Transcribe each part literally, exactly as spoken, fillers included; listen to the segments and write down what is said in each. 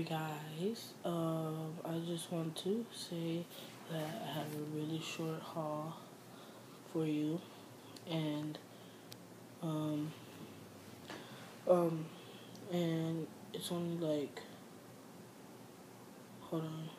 guys, um, I just want to say that I have a really short haul for you, and um, um, and it's only like, hold on,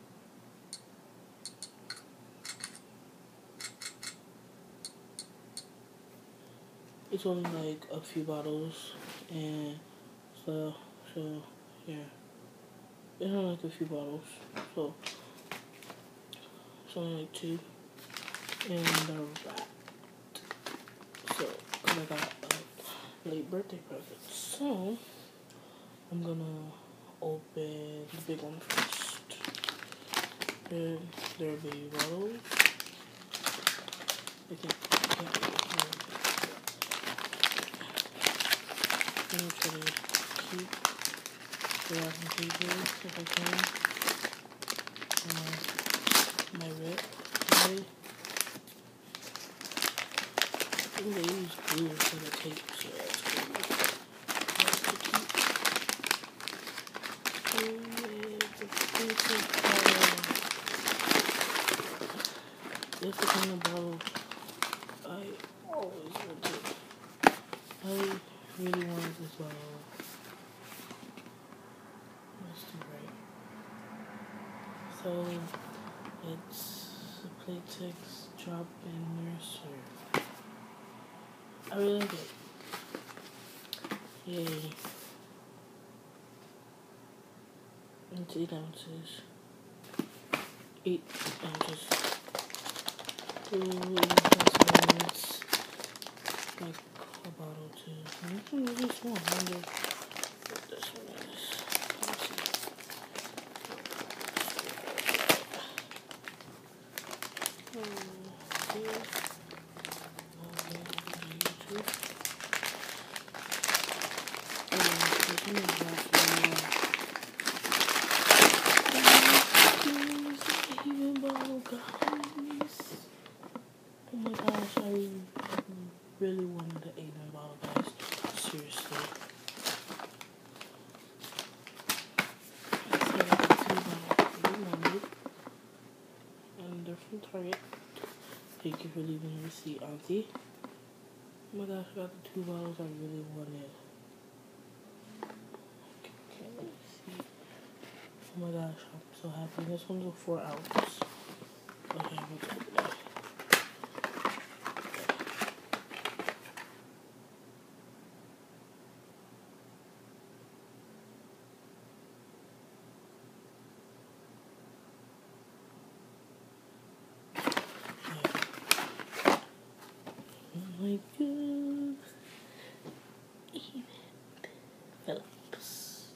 it's only like a few bottles, and so, so, yeah, it's only like a few bottles, so, it's only like two, and they're wrapped, so, cause I got a late birthday present, so, I'm gonna open the big one first, and there are baby bottles, I can't, I can't, I can't, I'm gonna try to keep the wrapping paper if I can, uh, my rip, okay. I think they use glue instead of tape, so that's good. That's to keep. And the basic bottle. That's the kind of bottle I always wanted. I really wanted this bottle. Let's do right. So, it's a Playtex drop-in nursery. I really like it. Yay. It's eight ounces. Eight ounces. Ooh, that's like a bottle too. This one is really small. I wonder what this one is. Let's see. Oh, here. Okay, YouTube. Oh, this one is not for me. Even bottle, guys. Oh my gosh, I really wanted the Avon bottle, guys. Seriously. So I got the two bottles I really wanted. And they're from Target. Thank you for leaving a receipt, Auntie. Oh my gosh, I got the two bottles I really wanted. Okay, okay, let me see. Oh my gosh, I'm so happy. This one's a four ounce. Okay, let's open it. Oh my god. Even Phillips.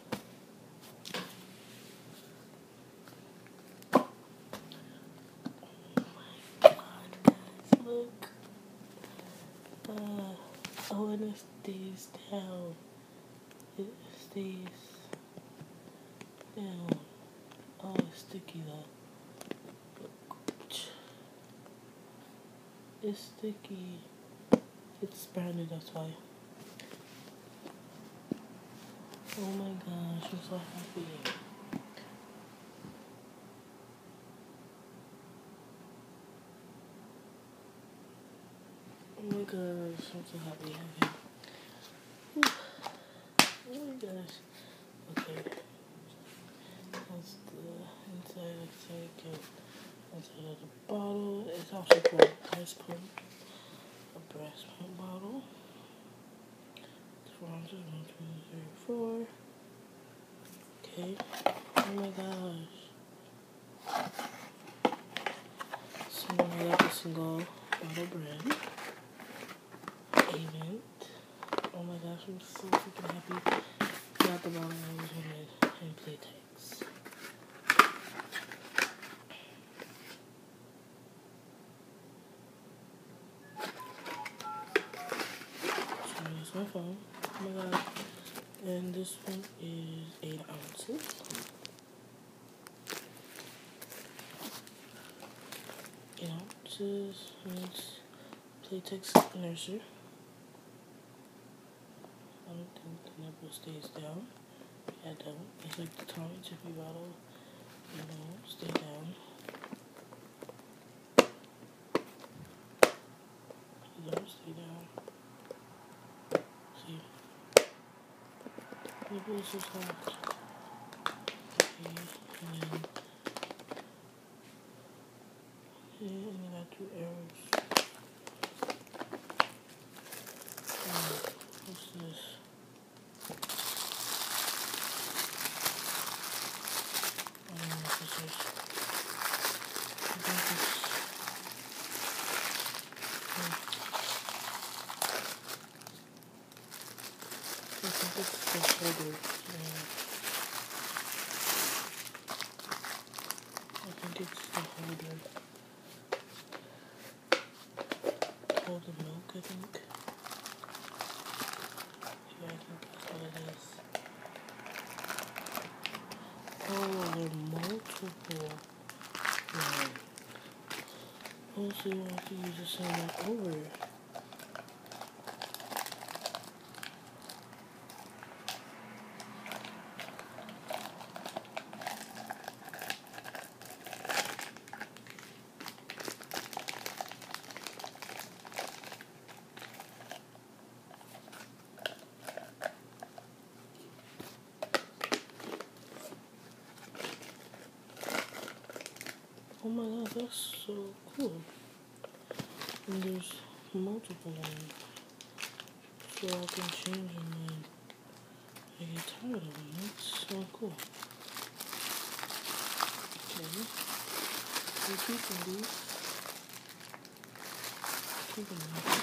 Look. Uh, oh, and it stays down. It stays down. Oh, it's sticky though. Look. It's sticky. It's branded, that's why. Oh my gosh, I'm so happy. Oh my gosh, I'm so happy. Okay. Whew. Oh my gosh. Okay. That's the inside. Let's take it inside of the bottle. It's also for a breast pump. A breast pump bottle. It's four ounces. One, two, three, four. Okay. Oh my gosh. So I got the single bottle brand. Avon. Oh my gosh, I'm so freaking happy. Got the bottle I always wanted in Playtex. So here's my phone. Oh my god. And this one is eight ounces. Eight ounces. And it's Playtex nursery. I don't think the nipple stays down. Yeah, don't. It's like the Tommy Tippy bottle. You know, stay down. You don't stay down. See? Look, it's so soft. Okay, and then, yeah, and I got two arrows. Um, what's this? I don't know what this is. I think it's, hmm, I think it's the holder. Yeah. I think it's the holder. Hold the milk, I think. Yeah, I think that's what it is. Oh, they're multiple. Right. Oh, so you want to use the same one over. Oh my god, that's so cool. And there's multiple ones. So I can change them when I get tired of them. That's so cool. Okay. We're keeping these. Keeping these.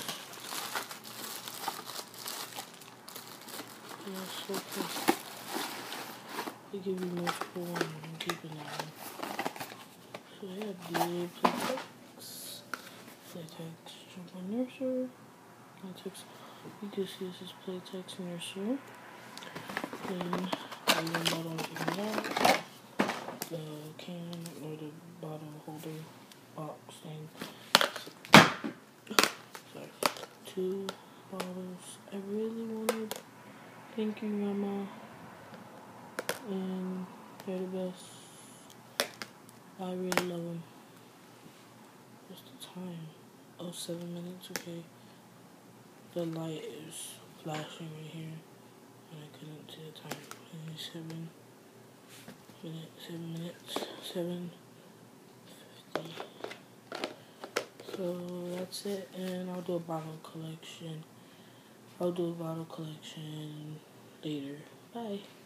Yeah, so cool. They give you multiple ones and I'm keeping that one. So I have the Playtex. Playtex Jumbo Nurser. Playtex. You can see this is Playtex Nurser. Then the one bottle I'm taking out. The can or the bottle holder box thing. Sorry. Two bottles. I really wanted. Thank you, Grandma. And they're the best. I really love them. What's the time? Oh, seven minutes. Okay. The light is flashing right here, and I couldn't see the time. Only seven minutes. Seven minutes. Seven fifty. So that's it, and I'll do a bottle collection. I'll do a bottle collection later. Bye.